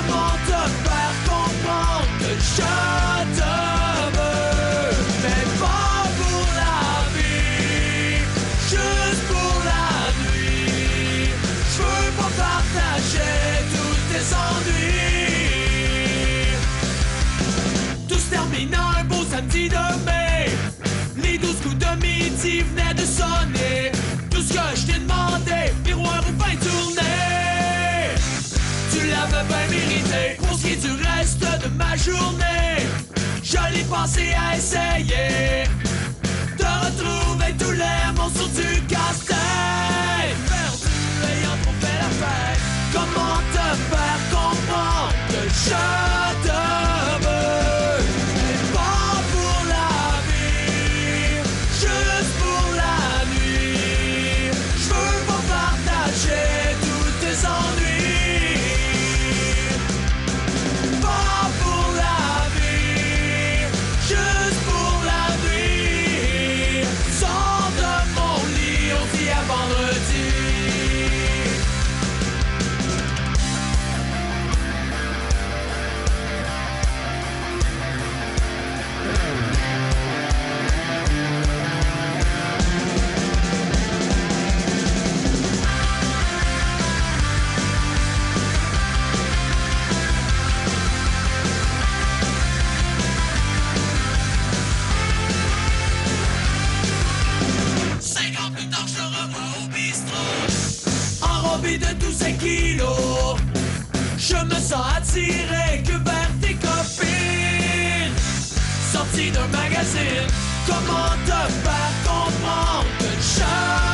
Comment te faire comprendre que je te veux, mais pas pour la vie, juste pour la nuit. Je veux pas partager tous tes ennuis. Tout se termine un beau samedi de mai. Les 12 coups de midi venaient de sonner. Tout ce que je t'ai demandé, miroir ou fin tournée, tu l'avais bien mérité. Pour ce qui est du reste de ma journée, je l'ai pensé à essayer de retrouver tous les monstres du casse-tête. Perdu ayant trop fait la fête. Comment te faire comprendre que je te veux, mais pas pour la vie, juste pour la nuit. Je veux pas partager tous tes ennuis. Pas pour la vie, juste pour la nuit. Sors de mon lit, on dit à vendredi. Enrobé de 12 kilos, je me sens attiré que vers tes copines. Sorti d'un magazine, comment te faire comprendre que je